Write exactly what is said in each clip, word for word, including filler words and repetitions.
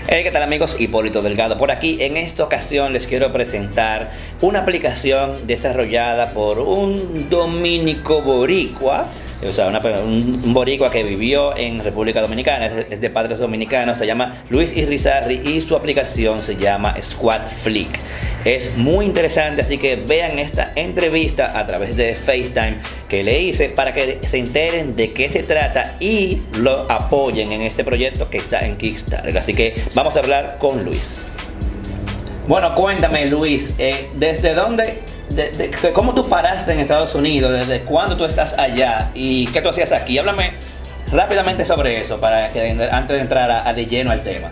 Hey, ¿qué tal amigos? Hipólito Delgado por aquí. En esta ocasión les quiero presentar una aplicación desarrollada por un dominico boricua, o sea, una, un, un boricua que vivió en República Dominicana, es, es de padres dominicanos, se llama Luis Irizarry y su aplicación se llama Squad Flick. Es muy interesante, así que vean esta entrevista a través de FaceTime que le hice para que se enteren de qué se trata y lo apoyen en este proyecto que está en Kickstarter. Así que vamos a hablar con Luis. Bueno, cuéntame Luis, eh, ¿desde dónde, de, de, de, cómo tú paraste en Estados Unidos? ¿Desde cuándo tú estás allá? ¿Y qué tú hacías aquí? Háblame rápidamente sobre eso para que antes de entrar a, a de lleno al tema.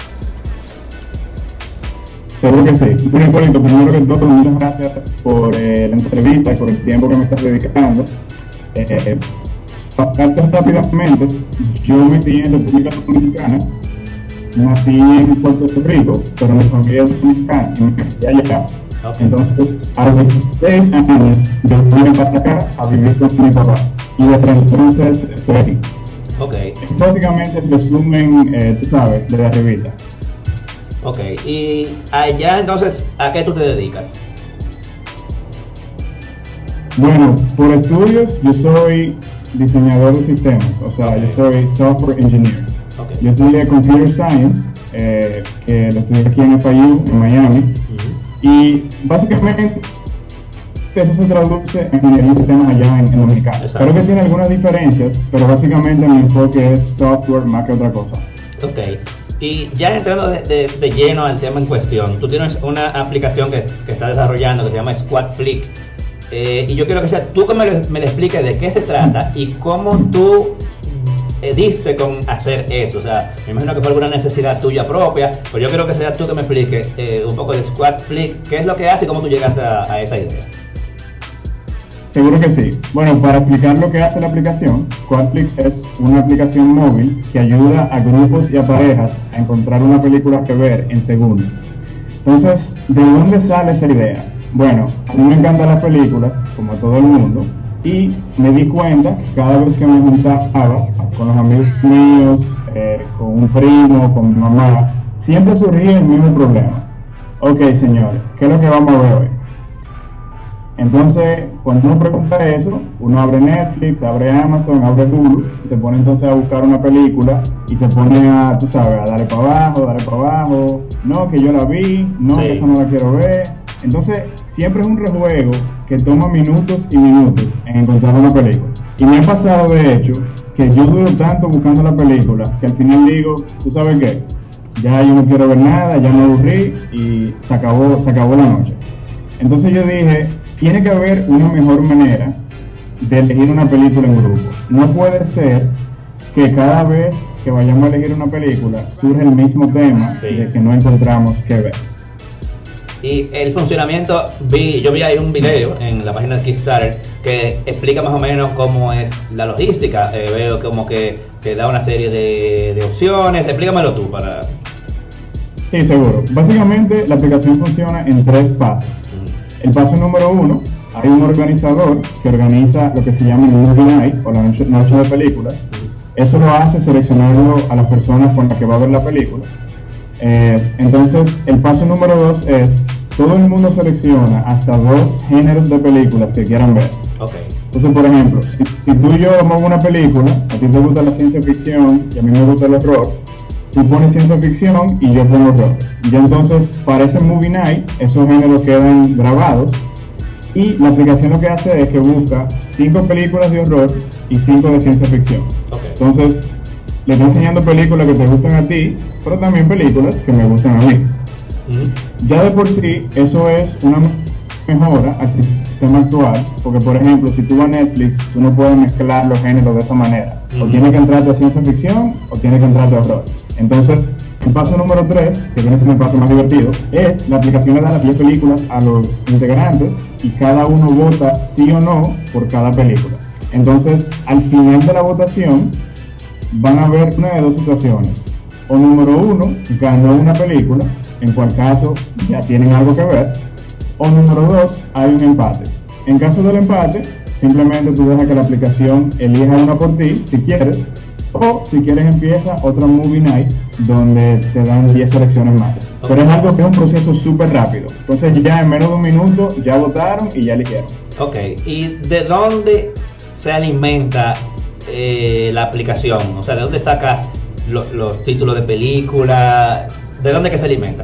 Seguro que sí. Muy bonito. Primero que todo, muchas gracias por eh, la entrevista y por el tiempo que me estás dedicando. Eh, para rápidamente, yo me crié en República Dominicana, nací en Puerto Rico, pero mi familia es dominicana y me crié allá. Okay. Entonces, a los dieciséis años, yo vine para acá a vivir con mi papá y desde entonces estoy aquí. Okay. Es básicamente el resumen, eh, tú sabes, de la revista. Ok, y allá entonces, ¿a qué tú te dedicas? Bueno, por estudios yo soy diseñador de sistemas, o sea, okay. Yo soy software engineer. Okay. Yo estudié Computer Science, eh, que lo estudié aquí en F I U, en Miami, uh-huh. Y básicamente eso se traduce en ingeniería de sistemas allá en, en Dominicana. Exacto. Creo que tiene algunas diferencias, pero básicamente mi enfoque es software más que otra cosa. Ok. Y ya entrando de, de, de lleno al tema en cuestión, tú tienes una aplicación que, que estás desarrollando que se llama Squad Flick, eh, y yo quiero que sea tú que me, me le expliques de qué se trata y cómo tú eh, diste con hacer eso. O sea, me imagino que fue alguna necesidad tuya propia, pero yo quiero que sea tú que me expliques eh, un poco de Squad Flick, qué es lo que hace y cómo tú llegaste a, a esa idea. Seguro que sí. Bueno, para explicar lo que hace la aplicación, SquadFlick es una aplicación móvil que ayuda a grupos y a parejas a encontrar una película que ver en segundos. Entonces, ¿de dónde sale esa idea? Bueno, a mí me encantan las películas, como a todo el mundo, y me di cuenta que cada vez que me juntaba con los amigos míos, eh, con un primo, con mi mamá, siempre surgía el mismo problema. Ok, señores, ¿qué es lo que vamos a ver hoy? Entonces, cuando uno pregunta eso, uno abre Netflix, abre Amazon, abre Hulu, y se pone entonces a buscar una película y se pone a, tú sabes, a darle para abajo, darle para abajo, no, que yo la vi, no, sí. Que esa no la quiero ver. Entonces, siempre es un rejuego que toma minutos y minutos en encontrar una película. Y me ha pasado, de hecho, que yo duro tanto buscando la película que al final digo, ¿tú sabes qué? Ya yo no quiero ver nada, ya me aburrí y se acabó, se acabó la noche. Entonces yo dije, tiene que haber una mejor manera de elegir una película en grupo. No puede ser que cada vez que vayamos a elegir una película surge el mismo tema, sí, de que no encontramos qué ver. Y el funcionamiento, vi, yo vi ahí un video en la página de Kickstarter que explica más o menos cómo es la logística. Eh, veo como que, que da una serie de, de opciones. Explícamelo tú para... Sí, seguro. Básicamente la aplicación funciona en tres pasos. El paso número uno, hay un organizador que organiza lo que se llama el Movie Night o la noche, noche de películas. Eso lo hace seleccionando a las personas con las que va a ver la película. Eh, entonces, el paso número dos es, todo el mundo selecciona hasta dos géneros de películas que quieran ver. Okay. Entonces, por ejemplo, si, si tú y yo vemos una película, a ti te gusta la ciencia ficción y a mí me gusta el horror, tú pones ciencia ficción y yo pongo horror. Y entonces, para ese Movie Night, esos géneros quedan grabados y la aplicación lo que hace es que busca cinco películas de horror y cinco de ciencia ficción. Okay. Entonces, le está enseñando películas que te gustan a ti, pero también películas que me gustan a mí. Mm-hmm. Ya de por sí, eso es una mejora al sistema actual, porque por ejemplo, si tú vas a Netflix, tú no puedes mezclar los géneros de esa manera. Mm-hmm. O tienes que entrarte a ciencia ficción o tienes que entrarte a horror. Entonces, el paso número tres, que viene siendo el paso más divertido, es la aplicación le da las diez películas a los integrantes y cada uno vota sí o no por cada película. Entonces, al final de la votación, van a haber una de dos situaciones. O número uno, ganó una película, en cual caso ya tienen algo que ver. O número dos, hay un empate. En caso del empate, simplemente tú dejas que la aplicación elija una por ti, si quieres, O si quieres empieza otra Movie Night donde te dan diez selecciones más. Okay. Pero es algo que es un proceso súper rápido. Entonces ya en menos de un minuto ya votaron y ya eligieron. Ok, ¿y de dónde se alimenta eh, la aplicación? O sea, ¿de dónde saca lo, los títulos de película? ¿De dónde que se alimenta?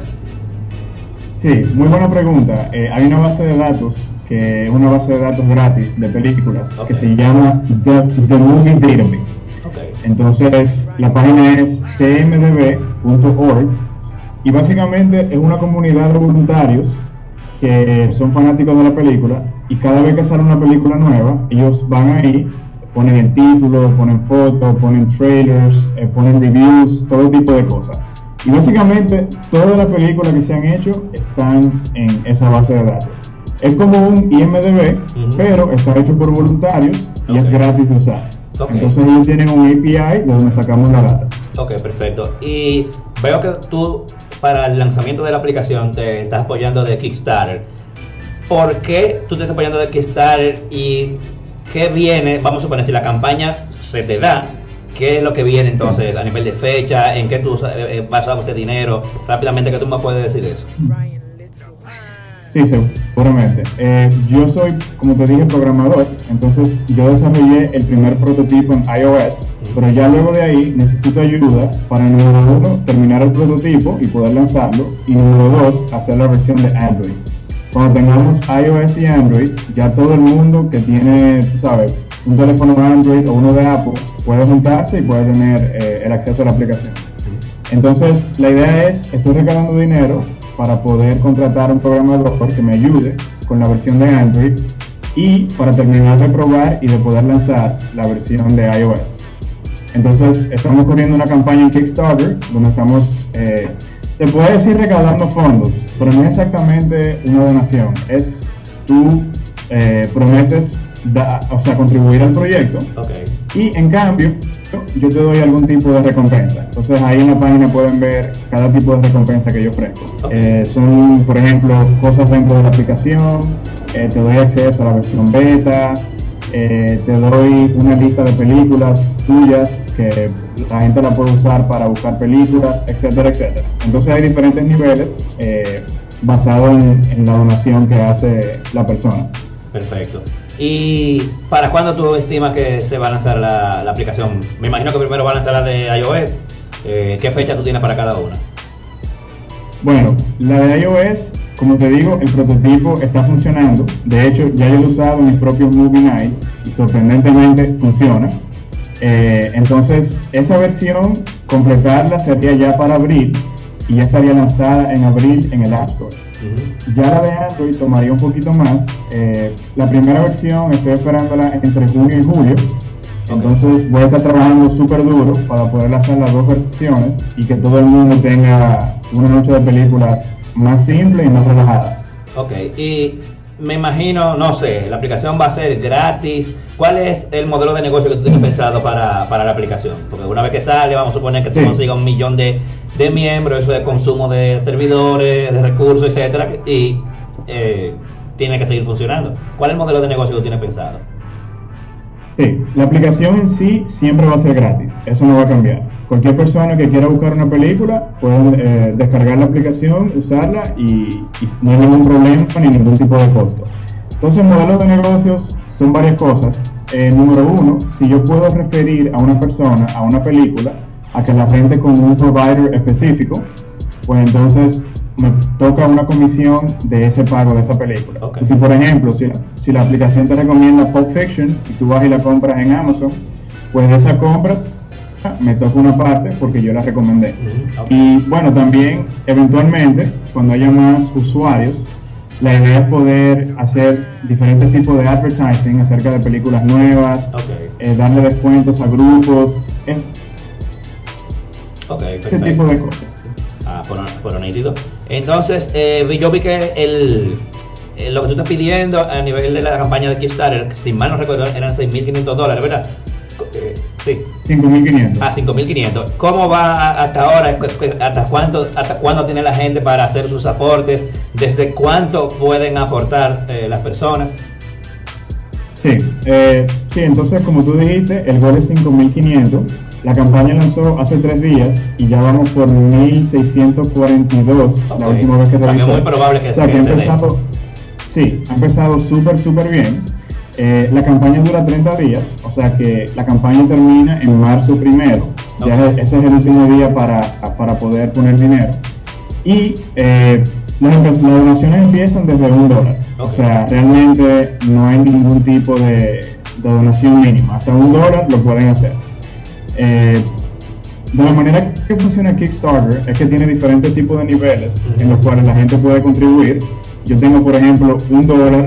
Sí, muy buena pregunta. Eh, hay una base de datos que es una base de datos gratis de películas, okay, que se llama The, The Movie Database. Okay. Entonces la página es t m d b punto org y básicamente es una comunidad de voluntarios que son fanáticos de la película y cada vez que sale una película nueva ellos van ahí, ponen el título, ponen fotos, ponen trailers, eh, ponen reviews, todo tipo de cosas. Y básicamente todas las películas que se han hecho están en esa base de datos. Es como un I M D B, uh-huh, pero está hecho por voluntarios y okay, es gratis de usar. Okay. Entonces ellos tienen un A P I de donde sacamos la data. Ok, perfecto. Y veo que tú para el lanzamiento de la aplicación te estás apoyando de Kickstarter. ¿Por qué tú te estás apoyando de Kickstarter y qué viene? Vamos a suponer, si la campaña se te da, ¿qué es lo que viene entonces a nivel de fecha? ¿En qué tú eh, vas a usar dinero? Rápidamente, ¿qué tú me puedes decir de eso? Sí, seguramente. Eh, yo soy, como te dije, programador, entonces yo desarrollé el primer prototipo en iOS, pero ya luego de ahí necesito ayuda para, número uno, terminar el prototipo y poder lanzarlo, y número dos, hacer la versión de Android. Cuando tengamos iOS y Android, ya todo el mundo que tiene, tú sabes, un teléfono Android o uno de Apple puede juntarse y puede tener eh, el acceso a la aplicación. Entonces, la idea es, estoy recaudando dinero para poder contratar a un programador que me ayude con la versión de Android y para terminar de probar y de poder lanzar la versión de iOS. Entonces estamos corriendo una campaña en Kickstarter donde estamos, eh, se puede decir recaudando fondos, pero no es exactamente una donación, es tú eh, prometes da, o sea, contribuir al proyecto, okay, y en cambio yo te doy algún tipo de recompensa. Entonces ahí en la página pueden ver cada tipo de recompensa que yo ofrezco. Okay. Eh, son, por ejemplo, cosas dentro de la aplicación, eh, te doy acceso a la versión beta, eh, te doy una lista de películas tuyas que la gente la puede usar para buscar películas, etcétera, etcétera. Entonces hay diferentes niveles eh, basados en, en la donación que hace la persona. Perfecto. ¿Y para cuándo tú estimas que se va a lanzar la, la aplicación? Me imagino que primero va a lanzar la de iOS. Eh, ¿Qué fecha tú tienes para cada una? Bueno, la de iOS, como te digo, el prototipo está funcionando. De hecho, ya yo lo he usado en mis propios Movie Nights y sorprendentemente funciona. Eh, entonces, esa versión, completarla sería ya para abril y ya estaría lanzada en abril en el App Store. Ya la de Android tomaría un poquito más. Eh, la primera versión estoy esperándola entre junio y julio. Entonces voy a estar trabajando súper duro para poder hacer las dos versiones y que todo el mundo tenga una noche de películas más simple y más relajada. Ok, y me imagino, no sé, la aplicación va a ser gratis. ¿Cuál es el modelo de negocio que tú tienes pensado para, para la aplicación? Porque una vez que sale, vamos a suponer que tú sí. consigas un millón de, de miembros, eso de consumo de servidores, de recursos, etcétera, y eh, tiene que seguir funcionando. ¿Cuál es el modelo de negocio que tú tienes pensado? Sí, la aplicación en sí siempre va a ser gratis, eso no va a cambiar. Cualquier persona que quiera buscar una película puede eh, descargar la aplicación, usarla y, y no hay ningún problema ni ningún tipo de costo. Entonces, modelos de negocios son varias cosas. Eh, número uno, si yo puedo referir a una persona a una película a que la rente con un provider específico, pues entonces me toca una comisión de ese pago de esa película. Okay. Si por ejemplo, si la, si la aplicación te recomienda Pulp Fiction y tú vas y la compras en Amazon, pues de esa compra me toca una parte porque yo la recomendé. Mm-hmm. Okay. Y bueno, también eventualmente cuando haya más usuarios, la idea es poder hacer diferentes tipos de advertising acerca de películas nuevas, okay, eh, darle descuentos a grupos, es, okay, ese tipo de cosas. Ah, por, por nítido. Entonces, eh, yo vi que el, el, lo que tú estás pidiendo a nivel de la campaña de Kickstarter, si mal no recuerdo, eran seis mil quinientos dólares, ¿verdad? Eh, sí. cinco mil quinientos. Ah, cinco mil quinientos. ¿Cómo va hasta ahora? ¿Hasta cuánto, hasta cuándo tiene la gente para hacer sus aportes? ¿Desde cuánto pueden aportar eh, las personas? Sí, eh, sí, entonces como tú dijiste, el gol es cinco mil quinientos. La campaña lanzó hace tres días y ya vamos por mil seiscientos cuarenta y dos, okay, la última vez que revisé. Es muy probable que, o sea, que ha empezado, sí, ha empezado súper, súper bien. Eh, la campaña dura treinta días, o sea que la campaña termina en marzo primero. Okay. Ya es, ese es el último día para, para poder poner dinero. Y eh, las, las donaciones empiezan desde un dólar. Okay. O sea, realmente no hay ningún tipo de, de donación mínima. Hasta un dólar lo pueden hacer. Eh, de la manera que funciona Kickstarter es que tiene diferentes tipos de niveles uh-huh. en los cuales la gente puede contribuir. Yo tengo, por ejemplo, un dólar,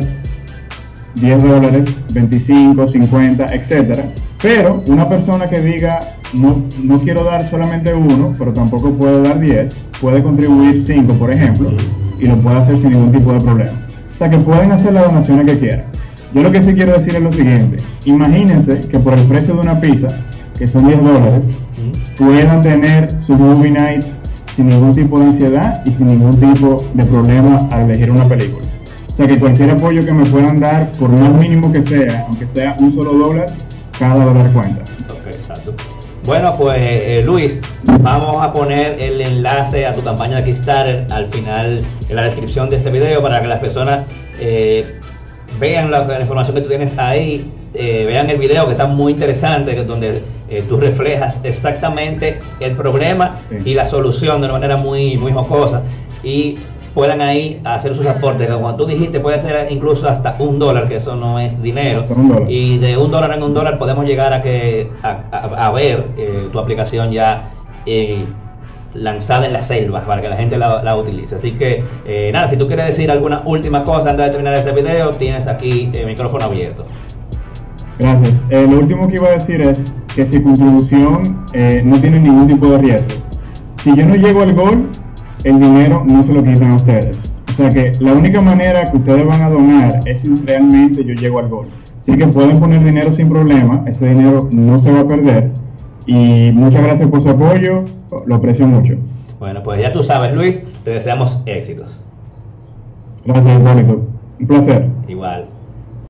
diez dólares, veinticinco, cincuenta, etcétera. Pero una persona que diga, no, no quiero dar solamente uno, pero tampoco puedo dar diez, puede contribuir cinco, por ejemplo, y lo puede hacer sin ningún tipo de problema. O sea que pueden hacer las donaciones que quieran. Yo lo que sí quiero decir es lo siguiente: imagínense que por el precio de una pizza, que son diez dólares, puedan tener sus movie nights sin ningún tipo de ansiedad y sin ningún tipo de problema al elegir una película. O sea que cualquier apoyo que me puedan dar, por más mínimo que sea, aunque sea un solo dólar, cada dólar cuenta. Ok, exacto. Bueno, pues eh, Luis, vamos a poner el enlace a tu campaña de Kickstarter al final en la descripción de este video para que las personas eh, vean la, la información que tú tienes ahí, eh, vean el video que está muy interesante, que donde eh, tú reflejas exactamente el problema sí. y la solución de una manera muy, muy jocosa, y puedan ahí hacer sus aportes. Como tú dijiste, puede ser incluso hasta un dólar, que eso no es dinero, y de un dólar en un dólar podemos llegar a que a, a, a ver eh, tu aplicación ya eh, lanzada en la selva para que la gente la, la utilice. Así que eh, nada, si tú quieres decir alguna última cosa antes de terminar este video, tienes aquí el micrófono abierto. Gracias. Eh, lo último que iba a decir es que si contribución eh, no tiene ningún tipo de riesgo. Si yo no llego al gol, el dinero no se lo quitan a ustedes. O sea que la única manera que ustedes van a donar es si realmente yo llego al gol. Así que pueden poner dinero sin problema, ese dinero no se va a perder. Y muchas gracias por su apoyo, lo aprecio mucho. Bueno, pues ya tú sabes, Luis, te deseamos éxitos. Gracias, Juanito. Un placer. Igual.